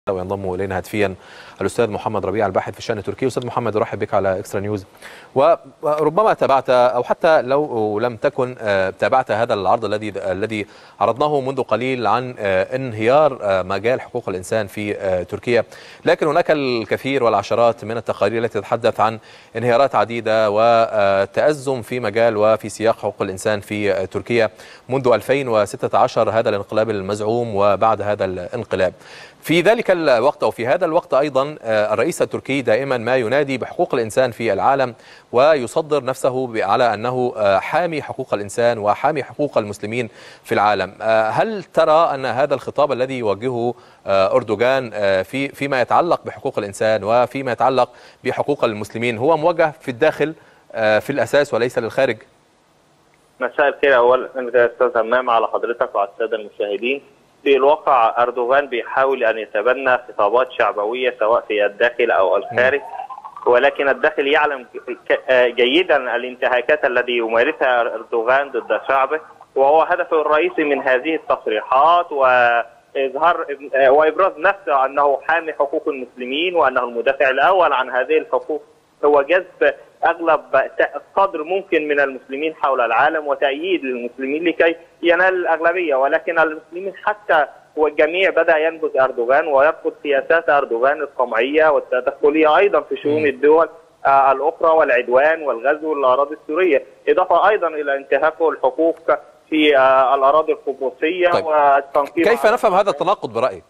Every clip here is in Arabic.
وينضم الينا هاتفيا الاستاذ محمد ربيع الباحث في الشان التركي. استاذ محمد، ارحب بك على اكسترا نيوز. وربما تابعت او حتى لو لم تكن تابعت هذا العرض الذي عرضناه منذ قليل عن انهيار مجال حقوق الانسان في تركيا، لكن هناك الكثير والعشرات من التقارير التي تتحدث عن انهيارات عديده وتأزم في مجال وفي سياق حقوق الانسان في تركيا منذ 2016 هذا الانقلاب المزعوم وبعد هذا الانقلاب. في ذلك الوقت أو في هذا الوقت أيضا الرئيس التركي دائما ما ينادي بحقوق الإنسان في العالم ويصدر نفسه على أنه حامي حقوق الإنسان وحامي حقوق المسلمين في العالم. هل ترى أن هذا الخطاب الذي يوجهه أردوغان فيما يتعلق بحقوق الإنسان وفيما يتعلق بحقوق المسلمين هو موجه في الداخل في الأساس وليس للخارج؟ مساء الخير أولا أستاذ همام على حضرتك وعلى السادة المشاهدين. في الواقع أردوغان بيحاول أن يتبنى خطابات شعبوية سواء في الداخل أو الخارج، ولكن الداخل يعلم جيدا الانتهاكات التي يمارسها أردوغان ضد شعبه، وهو هدفه الرئيسي من هذه التصريحات وإظهار وإبراز نفسه أنه حامي حقوق المسلمين وأنه المدافع الأول عن هذه الحقوق، هو جذب أغلب قدر ممكن من المسلمين حول العالم وتأييد للمسلمين لكي ينال الأغلبية. ولكن المسلمين حتى والجميع بدأ ينبذ أردوغان ويرفض سياسات أردوغان القمعية والتدخلية أيضا في شؤون الدول الأخرى والعدوان والغزو للأراضي السورية، إضافة أيضا إلى انتهاكه الحقوق في الأراضي القبرصية. طيب. والتنقيب. كيف نفهم هذا التناقض برأيك؟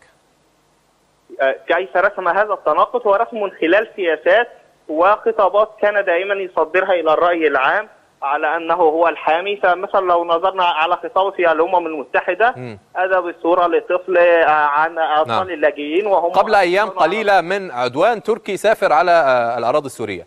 كيف رسم هذا التناقض؟ هو رسم من خلال سياسات وخطابات كان دائما يصدرها الى الراي العام على انه هو الحامي. فمثلا لو نظرنا على خطابه في الامم المتحده ادى بصوره لطفل عن اطفال اللاجئين وهم قبل ايام قليله من عدوان تركي سافر على الاراضي السوريه.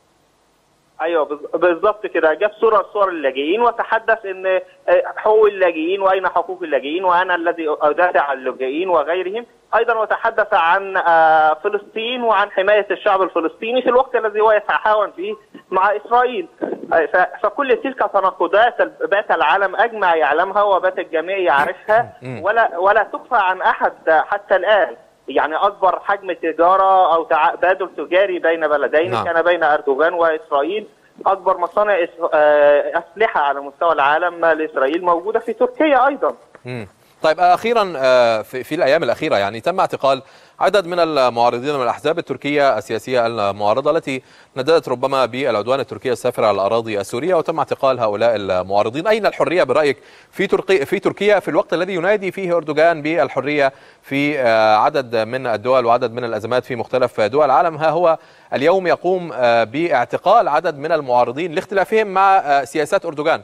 ايوه بالضبط كده، جاب صور اللاجئين وتحدث ان حقوق اللاجئين واين حقوق اللاجئين وانا الذي ادافع عن اللاجئين وغيرهم. ايضا وتحدث عن فلسطين وعن حمايه الشعب الفلسطيني في الوقت الذي هو يتعاون فيه مع اسرائيل. فكل تلك تناقضات بات العالم اجمع يعلمها وبات الجميع يعرفها ولا تخفى عن احد حتى الان. يعني اكبر حجم تجاره او تبادل تجاري بين بلدين كان بين اردوغان واسرائيل. اكبر مصانع اسلحه على مستوى العالم لاسرائيل موجوده في تركيا ايضا. طيب اخيرا في الايام الاخيره يعني تم اعتقال عدد من المعارضين من الاحزاب التركيه السياسيه المعارضه التي نددت ربما بالعدوان التركي السافر على الاراضي السوريه، وتم اعتقال هؤلاء المعارضين. اين الحريه برايك في تركيا في الوقت الذي ينادي فيه اردوغان بالحريه في عدد من الدول وعدد من الازمات في مختلف دول العالم؟ ها هو اليوم يقوم باعتقال عدد من المعارضين لاختلافهم مع سياسات أردوغان.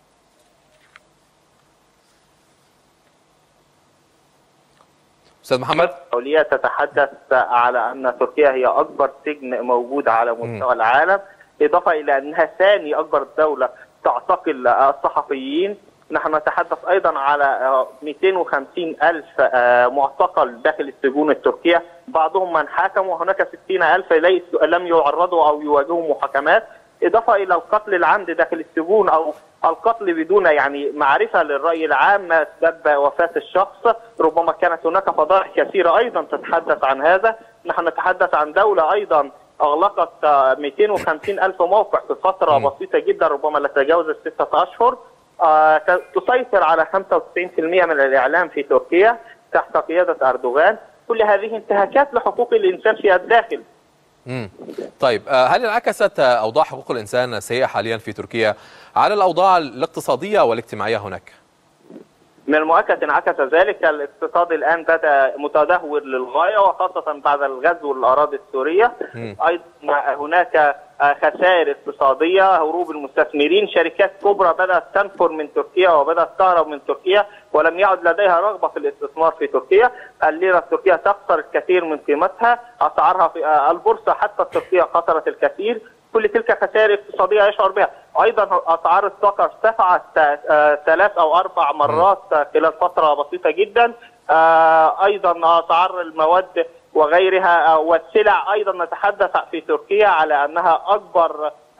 أستاذ محمد، الدولية تتحدث على أن تركيا هي أكبر سجن موجود على مستوى العالم، إضافة إلى أنها ثاني أكبر دولة تعتقل الصحفيين. نحن نتحدث أيضا على 250 ألف معتقل داخل السجون التركية، بعضهم من حاكم وهناك 60 ألف لم يعرضوا أو يواجهوا محاكمات، إضافة إلى القتل العمد داخل السجون أو القتل بدون يعني معرفة للرأي العام ما أسباب وفاة الشخص. ربما كانت هناك فضائح كثيرة أيضا تتحدث عن هذا. نحن نتحدث عن دولة أيضا أغلقت 250 ألف موقع في فترة بسيطة جدا ربما لا تجاوز 6 أشهر. تسيطر على 95% من الإعلام في تركيا تحت قيادة أردوغان. كل هذه انتهاكات لحقوق الإنسان في الداخل. طيب هل انعكست أوضاع حقوق الإنسان السيئة حاليا في تركيا على الأوضاع الاقتصادية والاجتماعية هناك؟ من المؤكد انعكس ذلك. الاقتصاد الآن بدأ متدهور للغاية وخاصة بعد الغزو للأراضي السورية. أيضا هناك خسائر اقتصادية، هروب المستثمرين، شركات كبرى بدأت تنفر من تركيا وبدأت تهرب من تركيا ولم يعد لديها رغبة في الاستثمار في تركيا. الليرة التركية تخسر الكثير من قيمتها، أسعارها في البورصة حتى التركية خسرت الكثير. كل تلك خسائر اقتصادية يشعر بها. أيضا أسعار الطاقة ارتفعت 3 أو 4 مرات خلال فترة بسيطة جدا. أيضا أسعار المواد وغيرها والسلع أيضا نتحدث في تركيا على أنها أكبر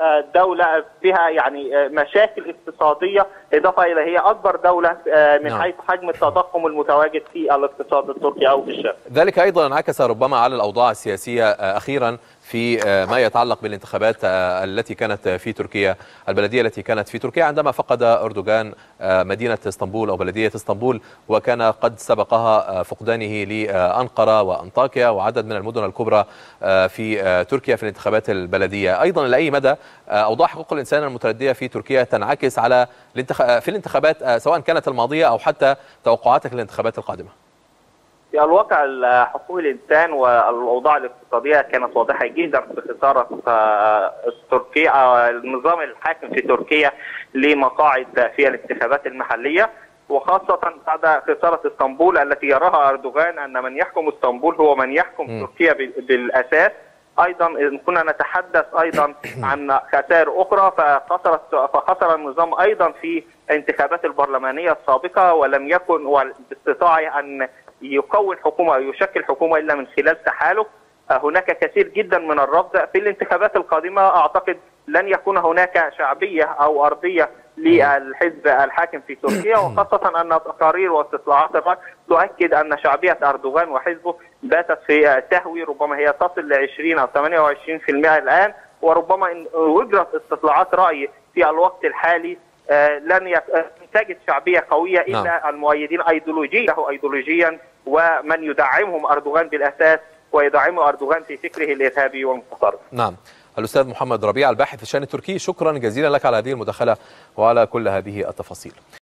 دولة فيها يعني مشاكل اقتصادية، إضافة إلى هي أكبر دولة من حيث حجم التضخم المتواجد في الاقتصاد التركي أو في الشرق. ذلك أيضا انعكس ربما على الأوضاع السياسية أخيرا في ما يتعلق بالانتخابات التي كانت في تركيا، البلدية التي كانت في تركيا عندما فقد أردوغان مدينة اسطنبول أو بلدية اسطنبول، وكان قد سبقها فقدانه لأنقرة وأنطاكيا وعدد من المدن الكبرى في تركيا في الانتخابات البلدية. أيضا لأي مدى أوضاع حقوق الإنسان المتردية في تركيا تنعكس على في الانتخابات سواء كانت الماضية أو حتى توقعاتك للانتخابات القادمة؟ في الواقع حقوق الإنسان والأوضاع الاقتصادية كانت واضحة جدا في خسارة تركيا، النظام الحاكم في تركيا لمقاعد في الانتخابات المحلية، وخاصة بعد خسارة اسطنبول التي يراها أردوغان أن من يحكم اسطنبول هو من يحكم تركيا بالأساس. أيضا إن كنا نتحدث أيضا عن خسائر أخرى، فخسر النظام أيضا في الانتخابات البرلمانية السابقة، ولم يكن باستطاعه أن يكون حكومة أو يشكل حكومة إلا من خلال تحالف. هناك كثير جدا من الرفض في الانتخابات القادمة. أعتقد لن يكون هناك شعبية أو أرضية للحزب الحاكم في تركيا، وخاصة أن تقارير واستطلاعات الرأي تؤكد أن شعبية أردوغان وحزبه باتت في تهوي، ربما هي تصل ل 20 أو 28% الآن، وربما إن وجرت استطلاعات رأي في الوقت الحالي لن تجد شعبية قوية إلا المؤيدين أيديولوجيا ومن يدعمهم أردوغان بالأساس ويدعم أردوغان في فكره الإرهابي والمتطرف. نعم. الأستاذ محمد ربيع الباحث في الشأن التركي، شكرا جزيلا لك على هذه المداخلة وعلى كل هذه التفاصيل.